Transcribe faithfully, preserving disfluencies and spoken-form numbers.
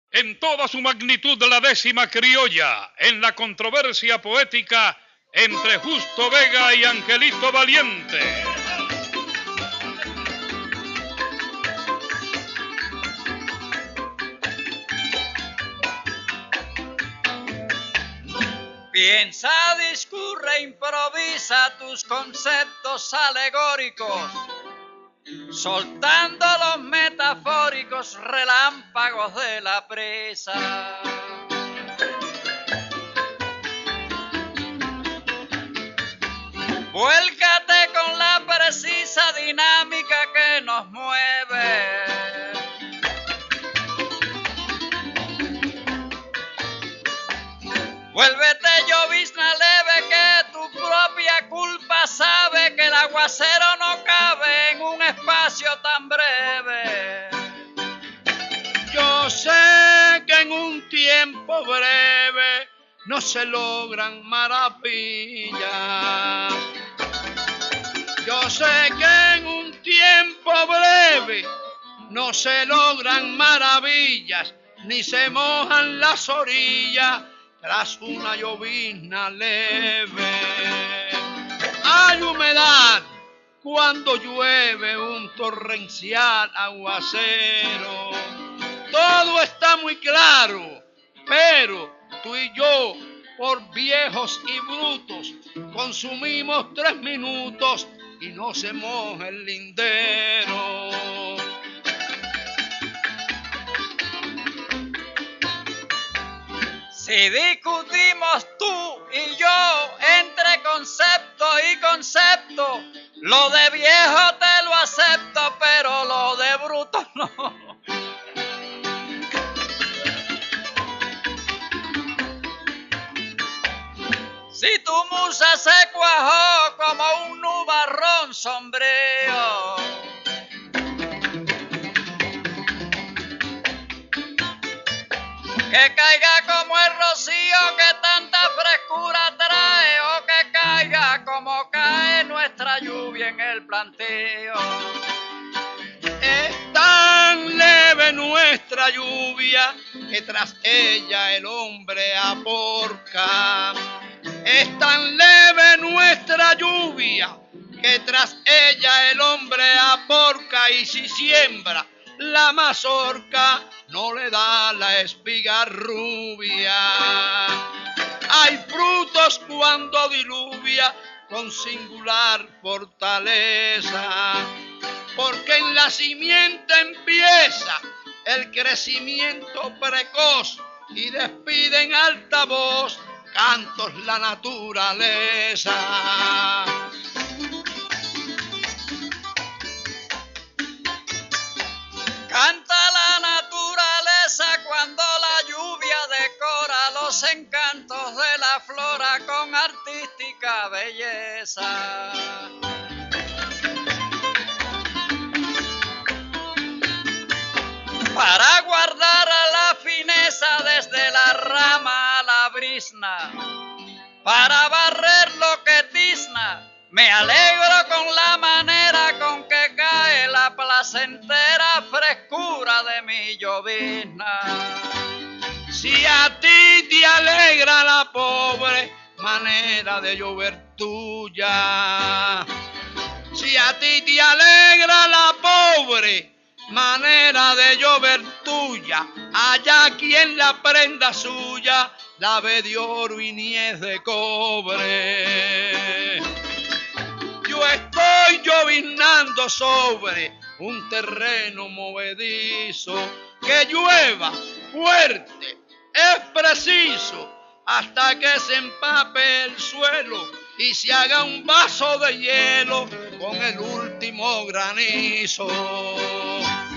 en toda su magnitud la décima criolla, en la controversia poética entre Justo Vega y Angelito Valiente. Piensa, discurre, improvisa tus conceptos alegóricos, soltando los metafóricos relámpagos de la presa. Vuélcate con la precisa dinámica que nos mueve. Vuélvete llovizna leve, que tu propia culpa sabe que el aguacero no cabe en un espacio tan breve. Yo sé que en un tiempo breve no se logran maravillas. Yo sé que en un tiempo breve no se logran maravillas, ni se mojan las orillas tras una llovizna leve. Hay humedad cuando llueve un torrencial aguacero. Todo está muy claro, pero tú y yo, por viejos y brutos, consumimos tres minutos y no se moja el lindero. Si discutimos tú y yo entre concepto y concepto, lo de viejo te lo acepto, pero lo de bruto no. Si tu musa se cuajó como un nubarrón sombrío, que caiga como el rocío que tanta frescura trae, o que caiga como cae nuestra lluvia en el planteo. Es tan leve nuestra lluvia que tras ella el hombre aporca. Es tan leve nuestra lluvia que tras ella el hombre aporca, y si siembra la mazorca no le da la espiga rubia. Hay frutos cuando diluvia con singular fortaleza, porque en la simiente empieza el crecimiento precoz y despide en alta voz cantos la naturaleza. Canta la naturaleza cuando la lluvia decora los encantos de la flora con artística belleza. Para guardar la fineza desde la rama a la brisna, para barrer lo que tizna, me alegro con la manera con que cae la placentera frescura de mi llovizna. Si a ti te alegra la pobre manera de llover tuya, si a ti te alegra la pobre manera de llover tuya, allá quien la prenda suya la ve de oro y ni es de cobre. Yo estoy lloviznando sobre un terreno movedizo, que llueva fuerte es preciso hasta que se empape el suelo y se haga un vaso de hielo con el último granizo.